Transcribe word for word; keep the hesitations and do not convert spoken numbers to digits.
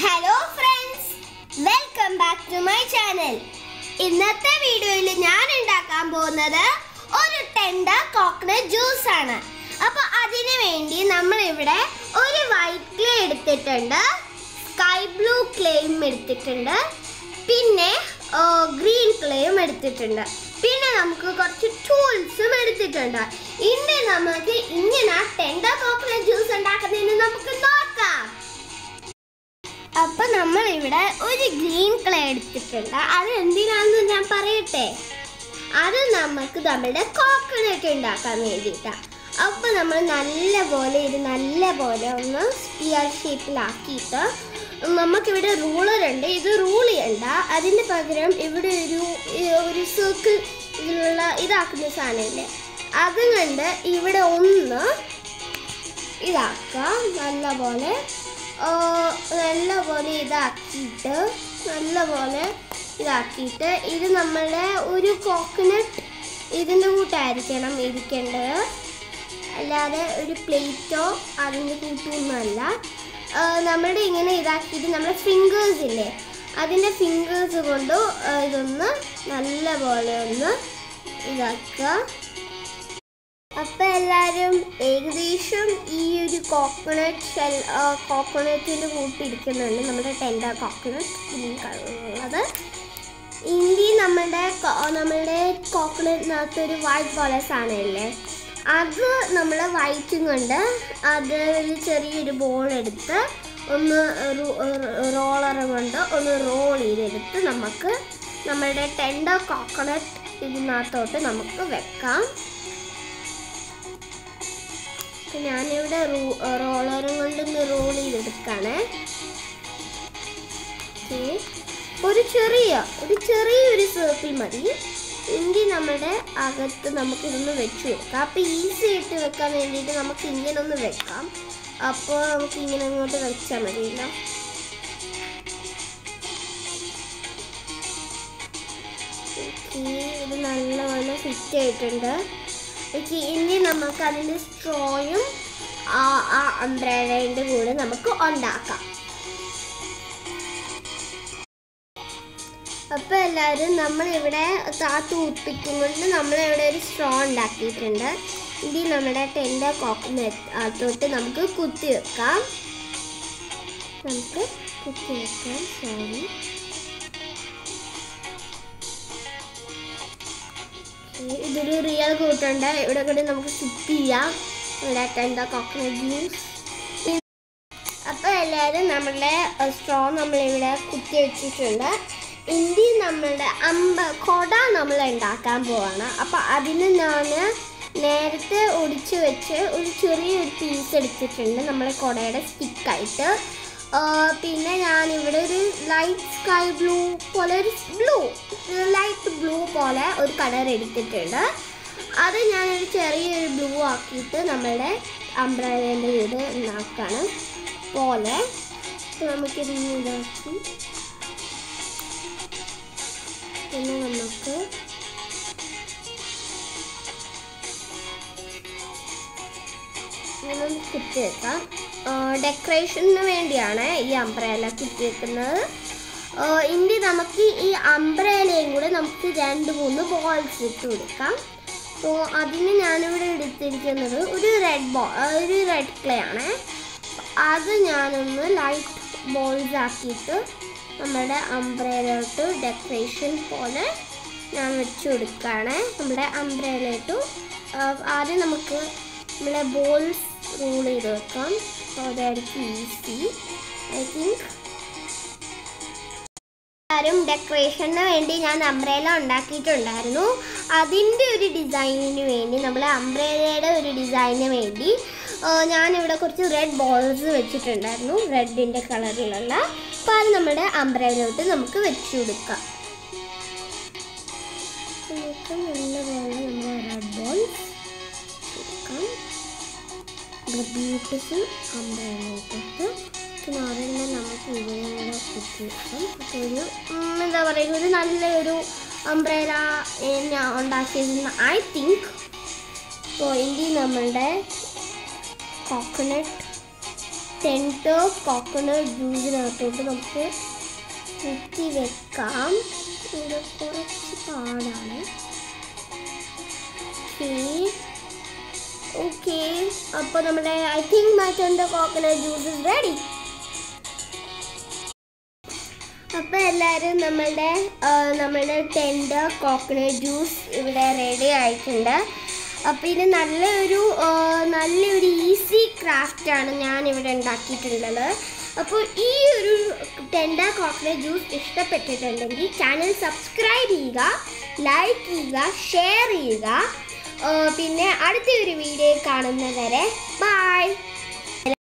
Hello friends, welcome back to my channel. ഇന്നത്തെ വീഡിയോയിൽ ഞാൻ ഉണ്ടാക്കാൻ പോകുന്നത് ഒരു ടെൻഡർ കോക്കനട്ട് ജ്യൂസ് ആണ്. അപ്പോൾ അതിനു വേണ്ടി നമ്മൾ ഇവിടെ ഒരു വൈറ്റ് ക്ലേ എടുത്തിട്ടുണ്ട്, സ്കൈ ബ്ലൂ ക്ലേയും എടുത്തിട്ടുണ്ട്, പിന്നെ ഗ്രീൻ ക്ലേയും എടുത്തിട്ടുണ്ട്, പിന്നെ നമുക്ക് കുറച്ച് ടൂൾസും എടുത്തിട്ടുണ്ട്. ഇന്ന് നമുക്ക് ഇങ്ങനെ ടെൻഡർ കോക്കനട്ട് ജ്യൂസ് ഉണ്ടാക്കുന്നതിന് നമുക്ക് നോക്കാം. അപ്പോൾ നമ്മൾ ഇവിടെ ഒരു ഗ്രീൻ ക്ലേ എടുത്തിട്ടുണ്ട്. അത് എന്തിനാണെന്ന് ഞാൻ പറയട്ടെ. അത് നമുക്ക് നമ്മുടെ കോക്കനട്ട് ഉണ്ടാക്കാൻ വേണ്ടിയിട്ടാണ്. അപ്പോൾ നമ്മൾ നല്ല പോലെ ഇത് നല്ല പോലെ ഒന്ന് സ്പിയർ ഷേപ്പിലാക്കിയിട്ട് നമുക്കിവിടെ റൂളറുണ്ട്. ഇത് റൂൾ ചെയ്യണ്ട, അതിന് പകരം ഇവിടെ ഒരു ഒരു സർക്കിൾ ഇതിലുള്ള ഇതാക്കുന്ന സാധനമില്ലേ, അതുകൊണ്ട് ഇവിടെ ഒന്ന് ഇതാക്കാം. നല്ല പോലെ നല്ല പോലെ ഇതാക്കിയിട്ട് നല്ല പോലെ ഇതാക്കിയിട്ട് ഇത് നമ്മളുടെ ഒരു കോക്കനട്ട് ഇതിൻ്റെ കൂട്ടായിരിക്കണം ഇരിക്കേണ്ടത്, അല്ലാതെ ഒരു പ്ലേറ്റോ അതിൻ്റെ കൂട്ടൊന്നുമല്ല. നമ്മുടെ ഇങ്ങനെ ഇതാക്കിയിട്ട് നമ്മുടെ ഫിംഗേഴ്സ് ഇല്ലേ, അതിൻ്റെ ഫിംഗേഴ്സ് കൊണ്ട് ഇതൊന്ന് നല്ല പോലെ ഒന്ന് ഇതാക്കുക. അപ്പോൾ എല്ലാവരും ഏകദേശം ഈ ഒരു കോക്കനട്ട് ഷെൽ കോക്കനട്ടിൻ്റെ കൂട്ടിരിക്കുന്നുണ്ട് നമ്മുടെ ടെൻഡർ കോക്കനട്ട് ഗ്രീൻ കളറുള്ളത്. ഇനി നമ്മുടെ നമ്മളുടെ കോക്കനട്ടിനകത്തൊരു വൈറ്റ് പോലെ സാധനമില്ലേ, അത് നമ്മൾ വൈറ്റും കൊണ്ട് അത് ഒരു ചെറിയൊരു ബോൾ എടുത്ത് ഒന്ന് റോളർ കൊണ്ട് ഒന്ന് റോൾ ചെയ്തെടുത്ത് നമുക്ക് നമ്മളുടെ ടെൻഡർ കോക്കനട്ട് ഇതിനകത്തോട്ട് നമുക്ക് വെക്കാം. ഞാനിവിടെ റോളറും കൊണ്ടൊന്ന് റോൾ ചെയ്തെടുക്കാണ്. ഒരു ചെറിയ ഒരു ചെറിയൊരു സർക്കിൾ മതി. ഇനി നമ്മുടെ അകത്ത് നമുക്കിതൊന്ന് വെച്ച് വെക്കാം. അപ്പോൾ ഈസി ആയിട്ട് വെക്കാൻ വേണ്ടിയിട്ട് നമുക്ക് ഇങ്ങനെ ഒന്ന് വെക്കാം. അപ്പോൾ നമുക്ക് ഇങ്ങനെ അങ്ങോട്ട് വെച്ചാൽ മതിയല്ലോ. ഇത് നല്ലപോലെ ഫിറ്റ് ആയിട്ടുണ്ട്. ഇനി നമുക്ക് അതിൻ്റെ സ്ട്രോയും ആ അംബ്രേലയുടെ കൂടെ നമുക്ക് ഉണ്ടാക്കാം. അപ്പോൾ എല്ലാവരും നമ്മളിവിടെ താത്ത് ഉപ്പിക്കും കൊണ്ട് നമ്മളിവിടെ ഒരു സ്ട്രോ ഉണ്ടാക്കിയിട്ടുണ്ട്. ഇനി നമ്മുടെ ടെൻഡർ കോക്കനട്ട് തൊട്ട് നമുക്ക് കുത്തി വെക്കാം. നമുക്ക് കുത്തി വെക്കാം. സോറി, ഇതൊരു റിയൽ കൂട്ടുണ്ട്. ഇവിടെ കൂടി നമുക്ക് സിപ്പ് ചെയ്യാം ഇവിടെ ടെൻഡർ കോക്കനട്ട് ജ്യൂസ്. അപ്പോൾ എല്ലാവരും നമ്മളുടെ സ്ട്രോ നമ്മളിവിടെ കുത്തി വെച്ചിട്ടുണ്ട്. ഇനി നമ്മളുടെ അമ്പ കൊട നമ്മൾ ഉണ്ടാക്കാൻ പോവാണ്. അപ്പോൾ അതിന് ഞാൻ നേരത്തെ ഒടിച്ച് വെച്ച് ഒരു ചെറിയൊരു പീസ് എടുത്തിട്ടുണ്ട് നമ്മളെ കുടയുടെ സ്റ്റിക്കായിട്ട്. പിന്നെ ഞാനിവിടെ ഒരു ലൈറ്റ് സ്കൈ ബ്ലൂ പോലെ ഒരു ബ്ലൂ ലൈറ്റ് ബ്ലൂ പോലെ ഒരു കളർ എടുത്തിട്ടുണ്ട്. അത് ഞാനൊരു ചെറിയൊരു ബ്ലൂ ആക്കിയിട്ട് നമ്മളുടെ അംബ്രേലയുടെ ഇത് ഉണ്ടാക്കാണ് പോലെ. നമുക്കിത് ഇതാക്കി പിന്നെ നമുക്ക് ഇങ്ങനെ കുത്തി വെക്കാം. ഡെക്കറേഷന് വേണ്ടിയാണ് ഈ അംബ്രേല കുത്തി വെക്കുന്നത്. ഇനി നമുക്ക് ഈ അംബ്രേലയും കൂടെ നമുക്ക് രണ്ട് മൂന്ന് ബോൾസ് ഇട്ട് കൊടുക്കാം. അപ്പോൾ അതിന് ഞാനിവിടെ എടുത്തിരിക്കുന്നത് ഒരു റെഡ് ബോ ഒരു റെഡ് ക്ലേ ആണ്. അത് ഞാനൊന്ന് ലൈറ്റ് ബോൾസ് ആക്കിയിട്ട് നമ്മുടെ അംബ്രേലോട്ട് ഡെക്കറേഷൻ പോലെ ഞാൻ വെച്ച് കൊടുക്കുകയാണ്. നമ്മുടെ അംബ്രേലോട്ട് ആദ്യം നമുക്ക് നമ്മളെ ബോൾസ് റോൾ ചെയ്ത് വെക്കാം. അപ്പോൾ അതായിരിക്കും ഈസി ഐ തിങ്ക്. എല്ലാവരും ഡെക്കറേഷന് വേണ്ടി ഞാൻ അംബ്രേല ഉണ്ടാക്കിയിട്ടുണ്ടായിരുന്നു. അതിൻ്റെ ഒരു ഡിസൈനിന് വേണ്ടി നമ്മളെ അംബ്രേലയുടെ ഒരു ഡിസൈനിന് വേണ്ടി ഞാനിവിടെ കുറച്ച് റെഡ് ബോൾസ് വെച്ചിട്ടുണ്ടായിരുന്നു, റെഡിൻ്റെ കളറിലുള്ള. അപ്പോൾ അത് നമ്മുടെ അംബ്രേലോട്ട് നമുക്ക് വെച്ച് കൊടുക്കാം. നമുക്ക് നല്ലപോലെ നമ്മൾ റെഡ് ബോൾസ് കൊടുക്കാം. ബ്യൂട്ടിഫുൾ അംബ്രേലോട്ട് പിന്നെ അതെല്ലാം നമുക്ക് ഇങ്ങനെ കുത്തി വെക്കാം. അപ്പോൾ ഒരു എന്താ പറയുക, ഒരു നല്ലൊരു അംബ്രേല ഞാൻ ഉണ്ടാക്കിയതെന്ന് ഐ തിങ്ക്. അപ്പോൾ ഇനി നമ്മളുടെ കോക്കനട്ട് ടെൻഡർ കോക്കനട്ട് ജ്യൂസിനകത്തോട്ട് നമുക്ക് കുത്തി വെക്കാം. ഇത് കുറച്ച് പാടാണ്. ഓക്കെ, അപ്പോൾ നമ്മുടെ I think my tender coconut juice is ready. അപ്പോൾ എല്ലാവരും നമ്മളുടെ നമ്മളുടെ ടെൻഡർ കോക്കനട്ട് ജ്യൂസ് ഇവിടെ റെഡി ആയിട്ടുണ്ട്. അപ്പോൾ ഇത് നല്ലൊരു നല്ലൊരു ഈസി ക്രാഫ്റ്റാണ് ഞാനിവിടെ ഉണ്ടാക്കിയിട്ടുള്ളത്. അപ്പോൾ ഈ ഒരു ടെൻഡർ കോക്കനട്ട് ജ്യൂസ് ഇഷ്ടപ്പെട്ടിട്ടുണ്ടെങ്കിൽ ചാനൽ സബ്സ്ക്രൈബ് ചെയ്യുക, ലൈക്ക് ചെയ്യുക, ഷെയർ ചെയ്യുക. പിന്നെ അടുത്തൊരു വീഡിയോ കാണുന്നവരെ ബൈ.